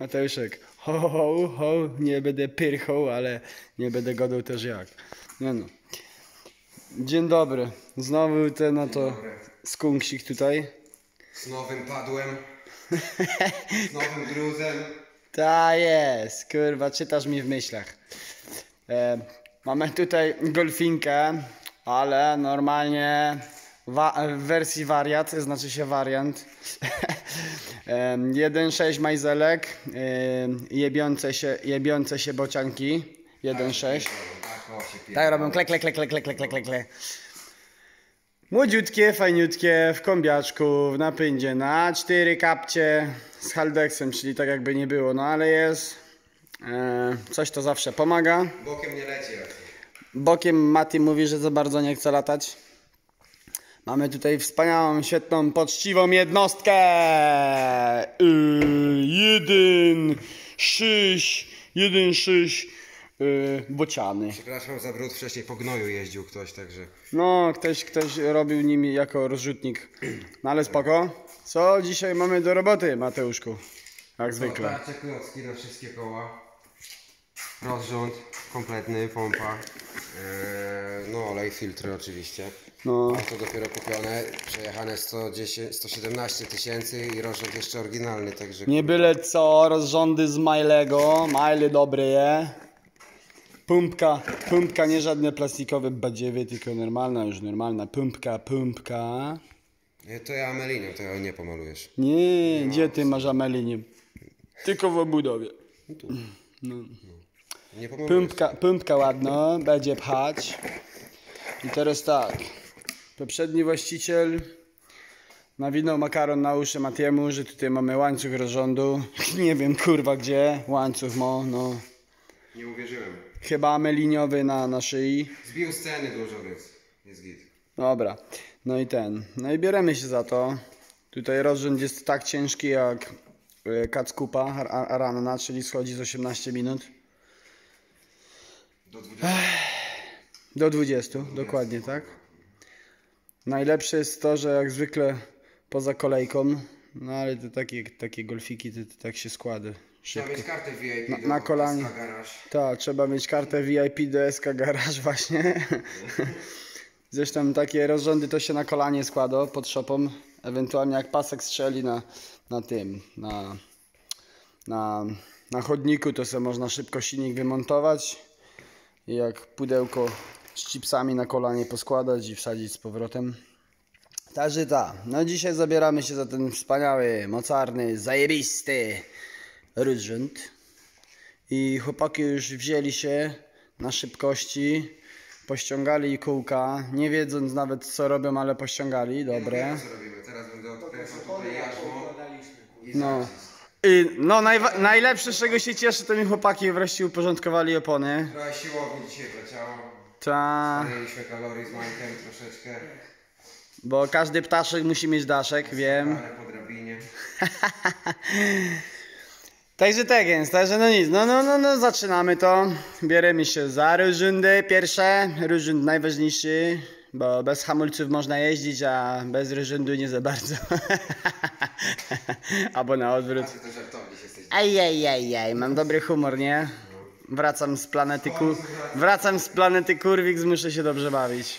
Mateuszek, ho, nie będę pyrchał, ale nie będę gadał też jak. No. Dzień dobry. Znowu ten oto skunksik tutaj. Z nowym padłem. Z nowym gruzem. Ta jest, kurwa, czytasz mi w myślach. Mamy tutaj golfinkę, ale normalnie w wersji wariat, znaczy się wariant. 1.6 majzelek, jebiące się bocianki. 1.6. Tak robią klek. Młodziutkie, fajniutkie, w kombiaczku, w napędzie na 4 kapcie z haldeksem, czyli tak jakby nie było, no ale jest. Coś to zawsze pomaga. Bokiem nie leci. Bokiem Mati mówi, że za bardzo nie chce latać. Mamy tutaj wspaniałą, świetną, poczciwą jednostkę. 1.6 bociany. Przepraszam za brud, wcześniej po gnoju jeździł ktoś, także... No, ktoś robił nimi jako rozrzutnik. No ale spoko. Co dzisiaj mamy do roboty, Mateuszku? Jak zwykle. Tarcze, klocki na wszystkie koła. Rozrząd kompletny, pompa. No olej, filtry oczywiście. No. A to dopiero kupione, przejechane 117 tysięcy i rozrząd jeszcze oryginalny, także... Nie byle co, rozrządy z Milego. Mile dobre je. Pumpka, nie żadne plastikowe badziewie, tylko normalna pumpka. To ja amelinium, to ja nie pomalujesz. Nie, gdzie ty masz amelinium? Tylko w obudowie. No. Nie pomalujesz. Pumpka ładno, będzie pchać. I teraz tak. Poprzedni właściciel nawinął makaron na uszy Matiemu, że tutaj mamy łańcuch rozrządu. Nie wiem kurwa gdzie, łańcuch no. Nie uwierzyłem. Chyba ameliniowy na szyi. Zbił sceny dużo, więc jest git. Dobra, no i bierzemy się za to. Tutaj rozrząd jest tak ciężki jak kackupa ranna, czyli schodzi z 18 minut. Do 20. Do 20, dokładnie tak. Najlepsze jest to, że jak zwykle poza kolejką, no ale to takie golfiki, to tak się składa. Trzeba mieć kartę VIP na do kolanie. SK Garage. Tak, trzeba mieć kartę VIP do SK Garage właśnie. Zresztą takie rozrządy to się na kolanie składa pod szopą. Ewentualnie jak pasek strzeli na chodniku, to sobie można szybko silnik wymontować. I jak pudełko z chipsami na kolanie poskładać i wsadzić z powrotem. Także no dzisiaj zabieramy się za ten wspaniały, mocarny, zajebisty rozrząd. I chłopaki już wzięli się na szybkości, pościągali kółka, nie wiedząc nawet co robią, ale pościągali, dobre. Nie wiem, co robimy. Teraz będę odkręcał tutaj jarzmo i No. zacisk. Najlepsze, z czego się cieszę, to mi chłopaki wreszcie uporządkowali opony. Trochę siłowni dzisiaj leciało. Ta, Mieliśmy kalorii z Majkiem troszeczkę. bo każdy ptaszek musi mieć daszek, wiem. Ale po drabinie. Także tak jest, także no nic, no zaczynamy to. Bierzemy się za rozrządy pierwsze, rozrząd najważniejszy, bo bez hamulców można jeździć, a bez rozrządu nie za bardzo. Albo na odwrót. Ty to żartowniś jesteś. Ej, mam dobry humor, nie? Wracam z planety Kurwix, muszę się dobrze bawić.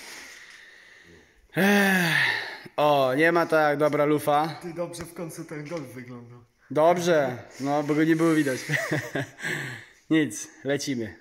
O, nie ma tak dobra lufa. Ty dobrze w końcu ten golf wyglądał. Dobrze, no bo go nie było widać. Nic, lecimy.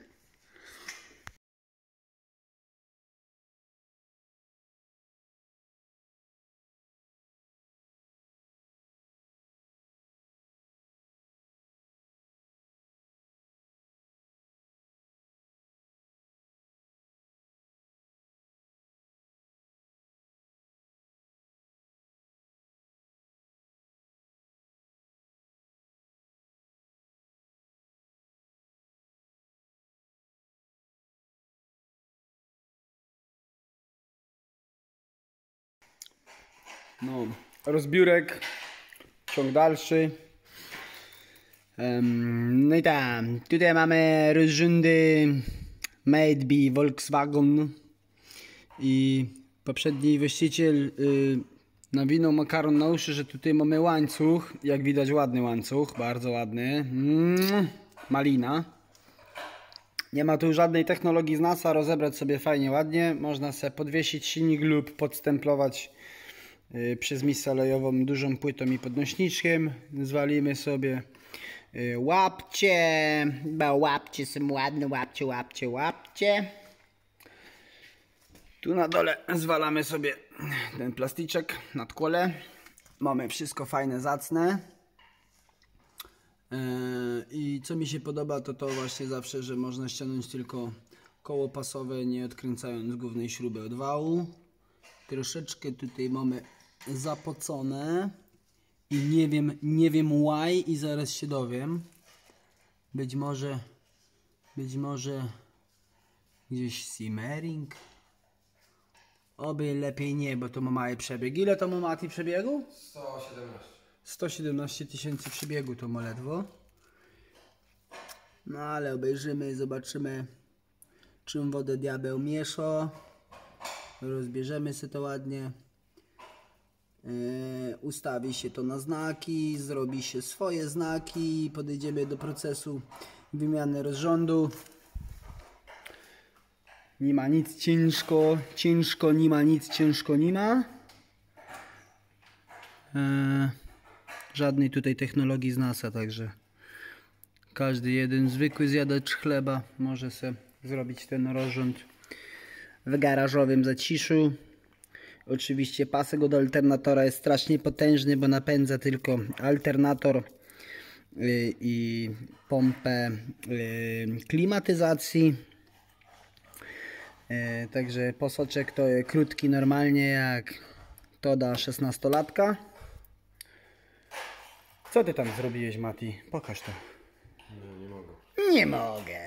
No, rozbiórek, ciąg dalszy. No i tak, tutaj mamy rozrządy Made by Volkswagen i poprzedni właściciel nawinął makaron na uszy, że tutaj mamy łańcuch. Jak widać ładny łańcuch, bardzo ładny. Malina. Nie ma tu żadnej technologii z NASA, rozebrać sobie fajnie, ładnie. Można sobie podwiesić silnik lub podstemplować przez misę olejową dużą płytą i podnośniczkiem. Zwalimy sobie łapcie, bo łapcie są ładne, łapcie, łapcie, łapcie. Tu na dole zwalamy sobie ten plasticzek nad kole. Mamy wszystko fajne, zacne. I co mi się podoba, to właśnie zawsze, że można ściągnąć tylko koło pasowe, nie odkręcając głównej śruby od wału. Troszeczkę tutaj mamy zapocone i nie wiem why i zaraz się dowiem. Być może gdzieś simmering. Oby lepiej nie, bo to ma mały przebieg. Ile to ma Mati przebiegu? 117. 117 tysięcy przebiegu to ma ledwo. No ale obejrzymy, zobaczymy, czym wodę diabeł miesza. Rozbierzemy sobie to ładnie. Ustawi się to na znaki, zrobi się swoje znaki i podejdziemy do procesu wymiany rozrządu. Nie ma nic ciężko nie ma nic ciężko nie ma. Żadnej tutaj technologii z NASA, także każdy jeden zwykły zjadacz chleba może sobie zrobić ten rozrząd w garażowym zaciszu. Oczywiście pasek od alternatora jest strasznie potężny, bo napędza tylko alternator i pompę klimatyzacji. Także posoczek to jest krótki normalnie, jak to da 16-latka. Co ty tam zrobiłeś, Mati? Pokaż to. Nie mogę. Nie mogę.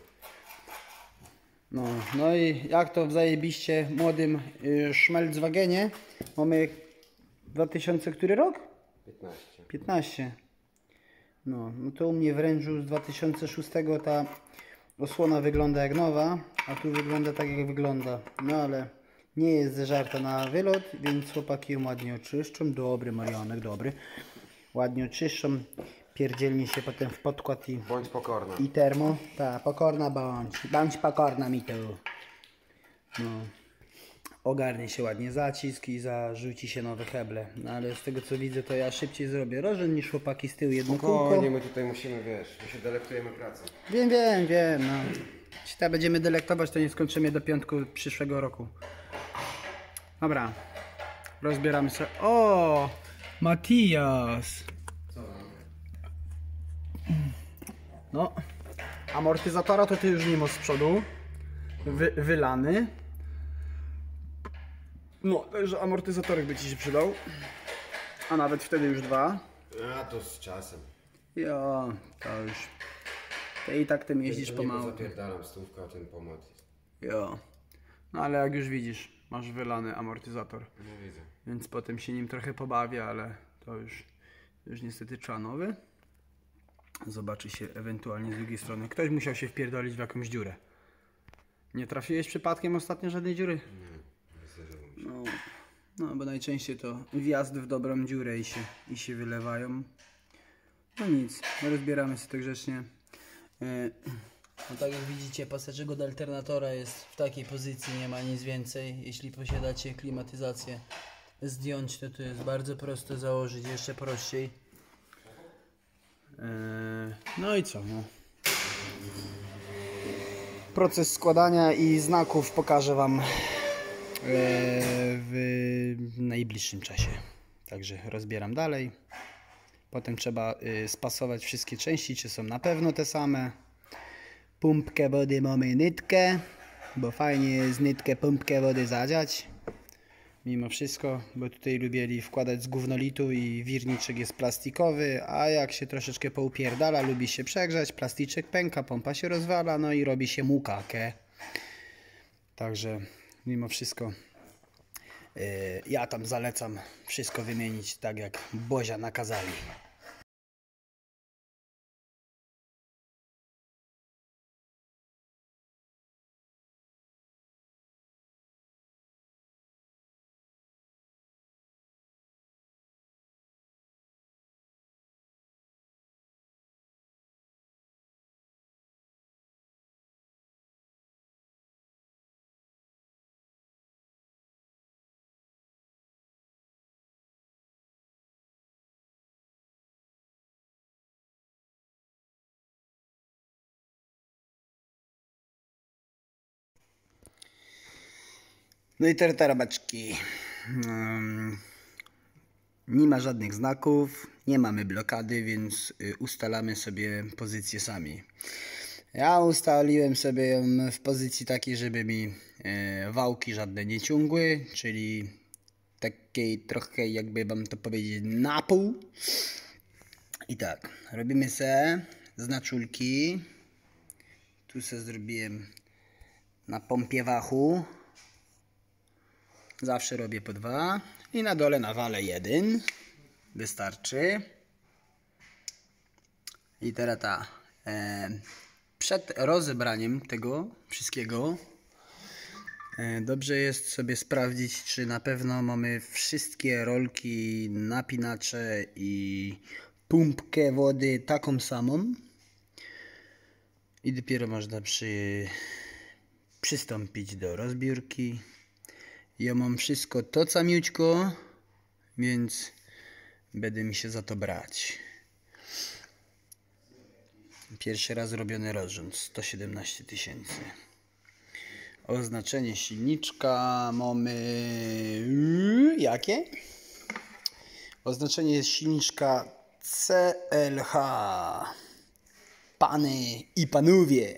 No i jak to w zajebiście młodym Schmelzwagenie mamy 2000 który rok? 15. 15. No to u mnie w Range'u z 2006 ta osłona wygląda jak nowa, a tu wygląda tak jak wygląda. No ale nie jest zeżarta na wylot, więc chłopaki ją ładnie oczyszczą. Dobry Marianek, dobry. Ładnie oczyszczą. Pierdzielnie się potem w podkład Bądź pokorna. i termo. Tak, pokorna bądź. Bądź pokorna mi tu. No. Ogarnie się ładnie zacisk i zarzuci się nowe heble. No ale z tego co widzę, to ja szybciej zrobię rożen niż chłopaki z tyłu jedno kółko. Spokojnie, my tutaj musimy, wiesz, my się delektujemy pracą. Wiem, no. Jeśli tak będziemy delektować, to nie skończymy do piątku przyszłego roku. Dobra. Rozbieramy sobie. O! Matias! No. Amortyzatora to ty już nie masz z przodu. Wylany. No, także amortyzatorek by ci się przydał. A nawet wtedy już dwa. A to z czasem. Jo, to już. Ty i tak tym jeździsz pomału. Zapierdalam stówkę, a ten pomad. Jo. No ale jak już widzisz, masz wylany amortyzator. Nie widzę. Więc potem się nim trochę pobawię, ale to już niestety trzeba nowy. Zobaczy się ewentualnie z drugiej strony. Ktoś musiał się wpierdolić w jakąś dziurę. Nie trafiłeś przypadkiem ostatnio żadnej dziury? Nie zdarzyło mi się. No, bo najczęściej to wjazd w dobrą dziurę i się wylewają. No nic, rozbieramy sobie to grzecznie. No tak jak widzicie, paseczek od alternatora jest w takiej pozycji, nie ma nic więcej. Jeśli posiadacie klimatyzację, zdjąć to jest bardzo proste, założyć jeszcze prościej. No i co? No. Proces składania i znaków pokażę Wam w najbliższym czasie. Także rozbieram dalej. Potem trzeba spasować wszystkie części, czy są na pewno te same. Pompkę wody mamy nitkę, bo fajnie jest nitkę, pompkę wody zadziać. Mimo wszystko, bo tutaj lubieli wkładać z gównolitu i wirniczek jest plastikowy, a jak się troszeczkę poupierdala, lubi się przegrzać, plasticzek pęka, pompa się rozwala, no i robi się mukakę. Także mimo wszystko ja tam zalecam wszystko wymienić tak jak Bozia nakazali. No i tarabaczki. Nie ma żadnych znaków, nie mamy blokady, więc ustalamy sobie pozycję sami. Ja ustaliłem sobie ją w pozycji takiej, żeby mi wałki żadne nie ciągły, czyli takiej trochę, jakby wam to powiedzieć, na pół. I tak, robimy se znaczulki. Tu se zrobiłem na pompie wachu. Zawsze robię po 2. I na dole nawalę 1. Wystarczy. I teraz ta. Przed rozebraniem tego wszystkiego dobrze jest sobie sprawdzić, czy na pewno mamy wszystkie rolki, napinacze i pompkę wody taką samą. I dopiero można przystąpić do rozbiórki. Ja mam wszystko to samiutko, więc będę mi się za to brać. Pierwszy raz robiony rozrząd, 117 000. Oznaczenie silniczka mamy... Jakie? Oznaczenie silniczka CLH. Pany i panowie.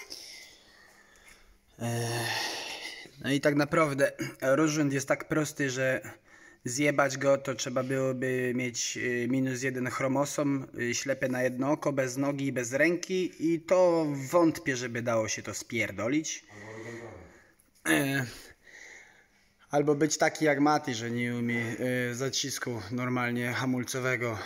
No i tak naprawdę rozrząd jest tak prosty, że zjebać go to trzeba byłoby mieć -1 chromosom, ślepy na jedno oko, bez nogi i bez ręki i to wątpię, żeby dało się to spierdolić. Albo być taki jak Mati, że nie umie zacisku normalnie hamulcowego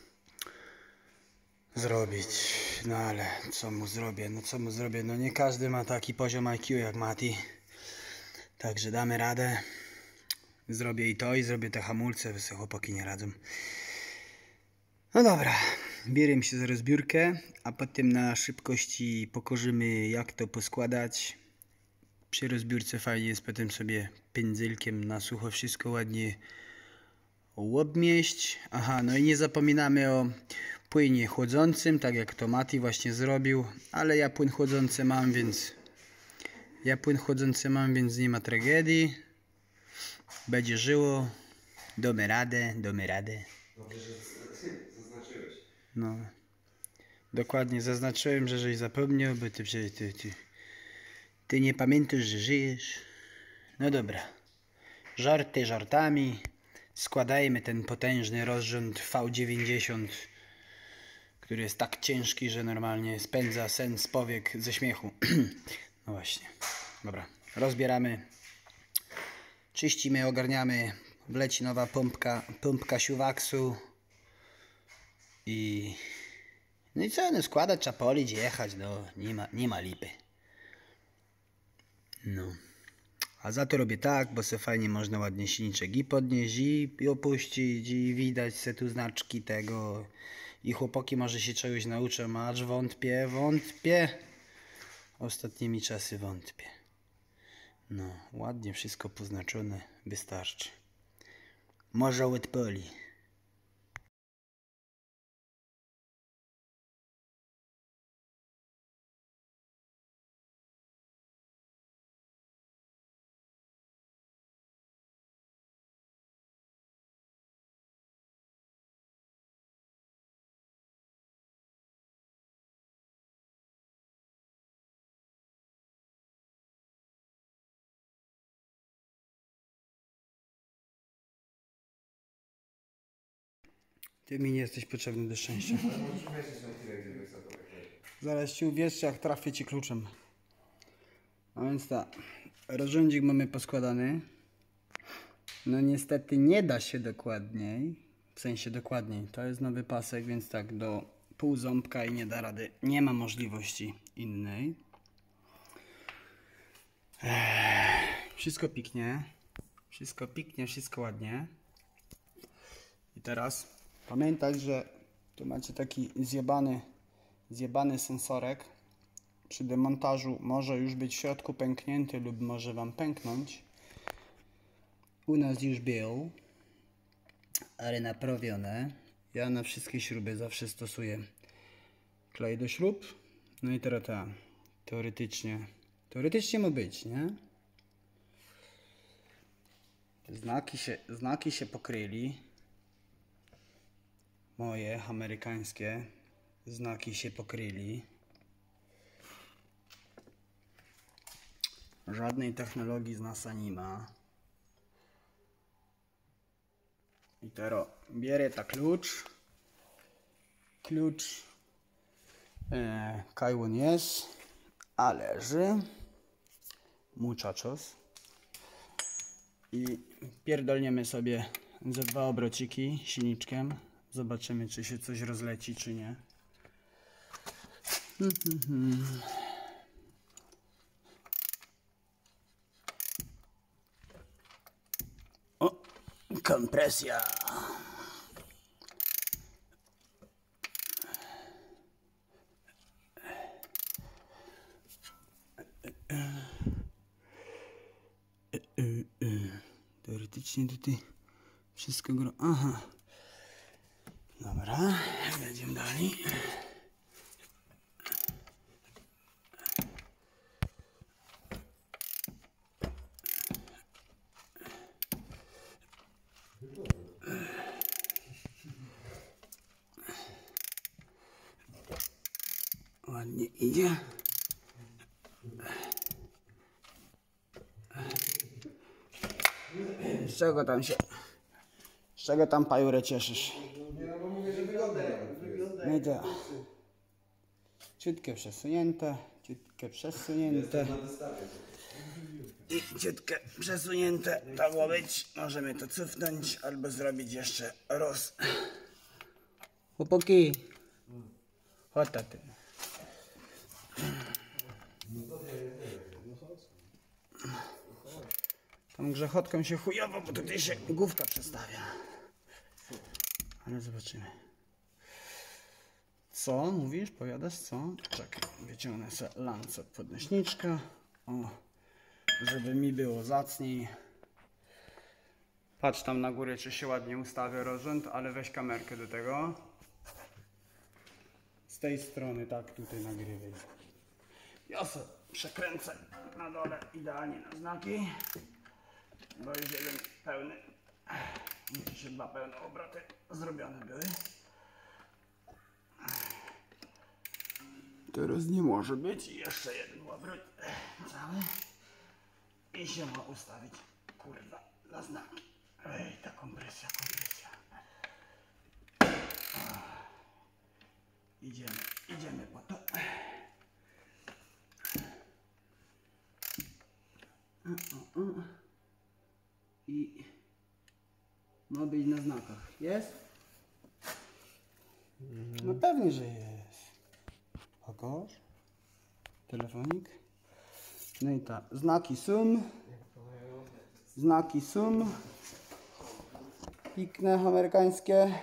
zrobić. No ale co mu zrobię? No nie każdy ma taki poziom IQ jak Mati. Także damy radę. Zrobię i to, i zrobię te hamulce, sobie chłopaki nie radzą. No dobra, bierzemy się za rozbiórkę, a potem na szybkości pokorzymy, jak to poskładać. Przy rozbiórce fajnie jest potem sobie pędzelkiem na sucho wszystko ładnie obmieść. Aha, no i nie zapominamy o płynie chłodzącym, tak jak to Mati właśnie zrobił, ale ja płyn chłodzący mam, więc nie ma tragedii. Będzie żyło. Damy radę. Dobrze, że zaznaczyłeś. No. Dokładnie zaznaczyłem, że żeś zapomniał, bo ty nie pamiętasz, że żyjesz. No dobra. Żarty żartami. Składajmy ten potężny rozrząd V90, który jest tak ciężki, że normalnie spędza sen z powiek ze śmiechu. No właśnie. Dobra. Rozbieramy. Czyścimy, ogarniamy. Wleci nowa pompka siuwaksu. I... No i co? No składać, trzeba polić, jechać. No nie ma lipy. No. A za to robię tak, bo se fajnie można ładnie silniczek i podnieść, i opuścić, i widać se tu znaczki tego. I chłopaki może się czegoś nauczą, acz wątpię. Ostatnimi czasy wątpię. No, ładnie wszystko poznaczone, wystarczy. Może odpali. Ty mi nie jesteś potrzebny do szczęścia. Zaraz ci uwierzcie, jak trafię ci kluczem. A więc tak, rozrządzik mamy poskładany. No niestety nie da się dokładniej. W sensie dokładniej. To jest nowy pasek, więc tak do pół ząbka i nie da rady. Nie ma możliwości innej. Wszystko piknie. Wszystko ładnie. I teraz pamiętać, że tu macie taki zjebany sensorek. Przy demontażu może już być w środku pęknięty lub może wam pęknąć. U nas już był, ale naprawione. Ja na wszystkie śruby zawsze stosuję klej do śrub. No i teraz teoretycznie ma być, nie? Znaki się pokryli. Moje amerykańskie znaki się pokryli. Żadnej technologii z NASA nie ma. I teraz bierę ta klucz. Klucz Kaiwan jest, a leży muchachos. I pierdolniemy sobie ze 2 obrociki silniczkiem. Zobaczymy, czy się coś rozleci, czy nie. O, kompresja. Teoretycznie tutaj wszystko gra. Aha. Dobra, będziemy dalej. Ładnie idzie. Z czego tam pajurę cieszysz? Nie, no bo mówię, że wygląda No i to. Ciutkie przesunięte, ciutkie przesunięte. I ciutkie przesunięte. Tak ma być. Możemy to cofnąć albo zrobić jeszcze roz. Chłopaki. Chodź taty. Tą grzechotką się chujowo, bo tutaj się główka przestawia. Ale zobaczymy. Co mówisz? Powiadasz co? Czekaj, wyciągnę sobie lancet podnośniczka. O, żeby mi było zacniej. Patrz tam na górę, czy się ładnie ustawia rozrząd, ale weź kamerkę do tego. Z tej strony, tak, tutaj nagrywaj. Ja sobie przekręcę na dole idealnie na znaki. Bo już jeden pełny. Jeszcze 2 pełne obroty zrobione były. Teraz nie może być. Jeszcze jeden obrót cały. I się ma ustawić, kurwa, na znaki. Ej, ta kompresja. Idziemy po to. I ma być na znakach. Jest? No pewnie, że jest. Pokaż. Telefonik. No i tak. Znaki sum. Pikne amerykańskie.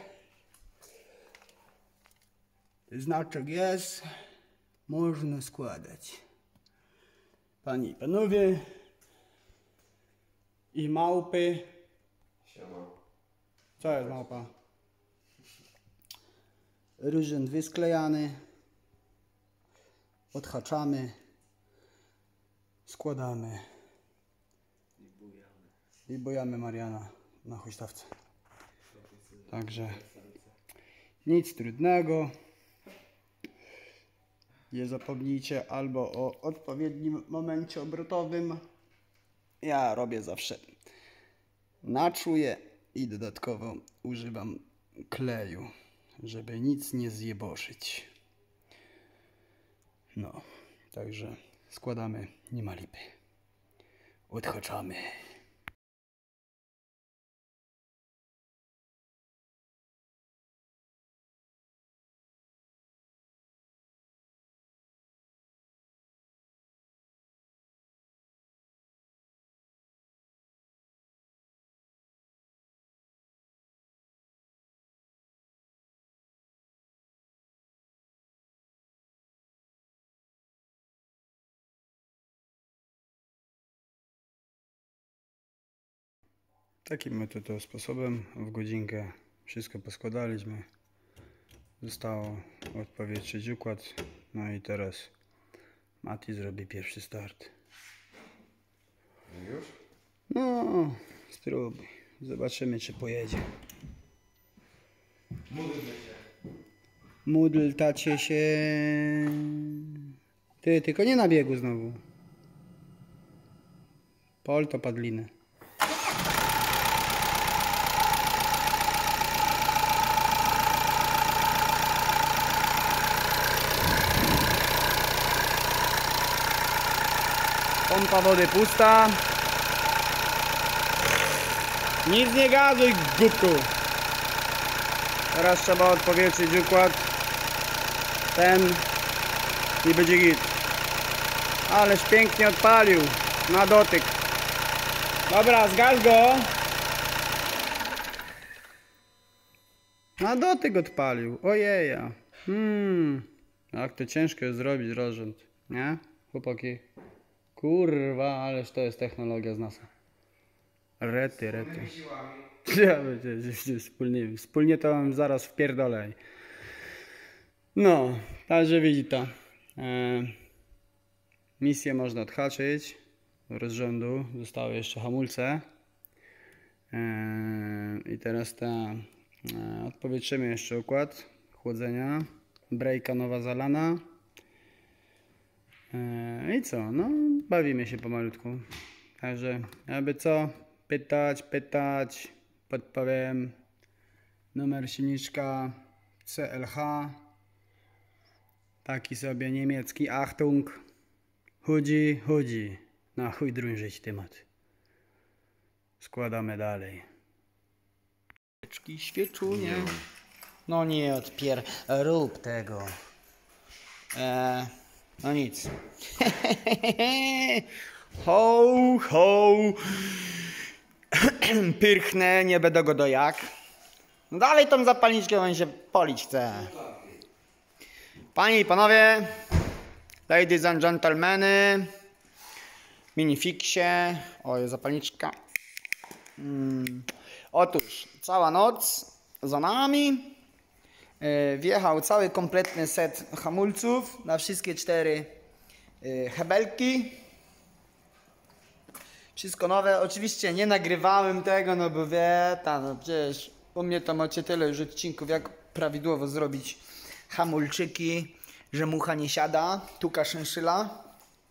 Znaczek jest. Można składać. Panie i panowie. I małpy. Siema. Co jest małpa? Różen wysklejany. Odhaczamy. Składamy. I bujamy Mariana na huśtawce. Także nic trudnego. Nie zapomnijcie albo o odpowiednim momencie obrotowym. Ja robię zawsze na czuje i dodatkowo używam kleju, żeby nic nie zjeboszyć. No, także składamy, nie ma lipy. Odhaczamy. Takim oto sposobem w godzinkę wszystko poskładaliśmy. Zostało odpowietrzyć układ. No i teraz Mati zrobi pierwszy start. Już? No, Spróbuj. Zobaczymy, czy pojedzie. Módl tacie się. Ty, tylko nie na biegu znowu. Pol to padliny. Pompa wody pusta. Nic nie gazuj, głupku. Teraz trzeba odpowietrzyć układ. Ten. I będzie git. Ależ pięknie odpalił. Na dotyk. Dobra, zgaś go. Na dotyk odpalił. Ojeja. Jak to ciężko jest zrobić rozrząd. Nie? Chłopaki. Kurwa, ależ to jest technologia z NASA. Rety. Ja będzie wspólnie to mam zaraz wpierdolej. No, także widzi to. Misję można odhaczyć. Rozrządu. Zostały jeszcze hamulce. I teraz odpowietrzymy jeszcze układ chłodzenia. Brejka nowa zalana. I co? No, bawimy się pomalutku. Także, aby co? Pytać, podpowiem. Numer silniczka CLH. Taki sobie niemiecki. Achtung. Chodzi. Na chuj drążyć temat. Składamy dalej. Świeczunie. No nie rób tego. No nic. Ho. Pyrchnę, nie będę go dojak. No dalej tą zapalniczkę on się polić chce. Panie i panowie, ladies and gentlemeny, minifixie, o jest zapalniczka. Otóż cała noc za nami. Wjechał cały kompletny set hamulców na wszystkie 4 hebelki. Wszystko nowe. Oczywiście nie nagrywałem tego, no bo no przecież u mnie to macie tyle już odcinków, jak prawidłowo zrobić hamulczyki, że mucha nie siada, tuka szynszyla.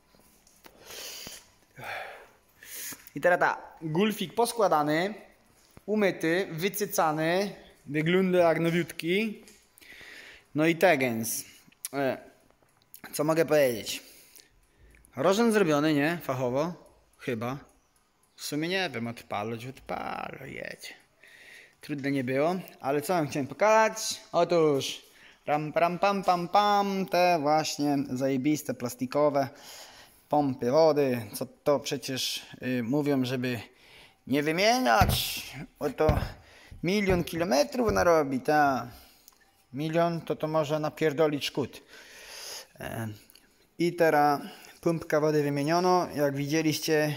I teraz gulfik poskładany, umyty, wycycany, wygląda jak nowiutki. No i tegens. Co mogę powiedzieć? Rozrząd zrobiony, nie? Fachowo. Chyba. W sumie nie wiem, odpalo, jedź. Trudno nie było, ale co wam chciałem pokazać? Otóż pam, te właśnie zajebiste plastikowe pompy wody, co to przecież mówią, żeby nie wymieniać, bo to 1 000 000 kilometrów narobi, ta 1 000 000 to może napierdolić szkód. I teraz pompka wody wymieniono, jak widzieliście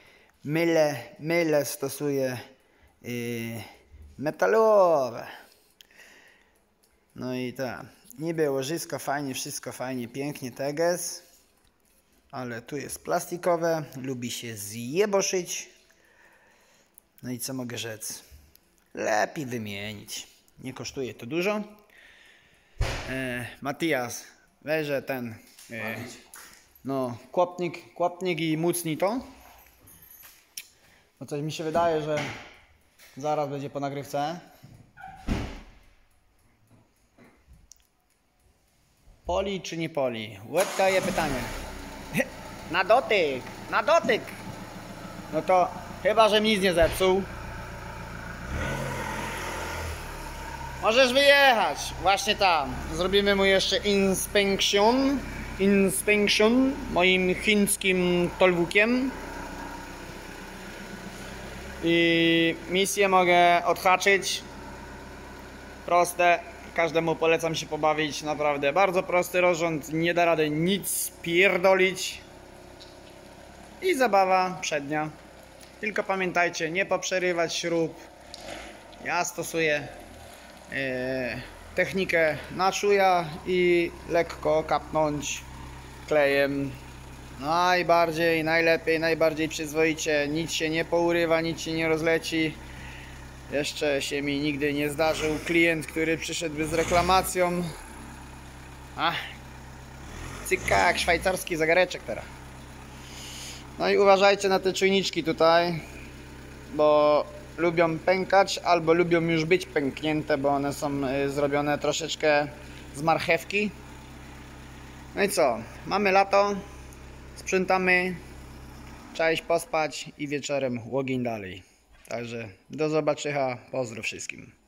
myle stosuję metalowe. No i niby łożysko fajnie, wszystko fajnie, pięknie, teges, ale tu jest plastikowe, lubi się zjeboszyć. No i co mogę rzec? Lepiej wymienić. Nie kosztuje to dużo. Matias, weźże ten no, kłopnik i mucnij to. Bo coś mi się wydaje, że zaraz będzie po nagrywce. Poli czy nie poli? Łebka pytanie. Na dotyk! No to chyba, że nic nie zepsuł. Możesz wyjechać. Właśnie tam. Zrobimy mu jeszcze inspection moim chińskim tolwukiem. I misję mogę odhaczyć. Proste. Każdemu polecam się pobawić. Naprawdę bardzo prosty rozrząd. Nie da rady nic pierdolić. I zabawa przednia. Tylko pamiętajcie, nie poprzerywać śrub. Ja stosuję technikę na czuja i lekko kapnąć klejem Najbardziej, najlepiej, najbardziej przyzwoicie. Nic się nie pourywa, nic się nie rozleci. Jeszcze się mi nigdy nie zdarzył klient, który przyszedłby z reklamacją. Cyka jak szwajcarski zegareczek teraz. No i uważajcie na te czujniczki tutaj, bo lubią pękać albo lubią już być pęknięte, bo one są zrobione troszeczkę z marchewki. No i co? Mamy lato, sprzątamy, trzeba iść pospać i wieczorem łogień dalej. Także do zobaczenia, pozdro wszystkim.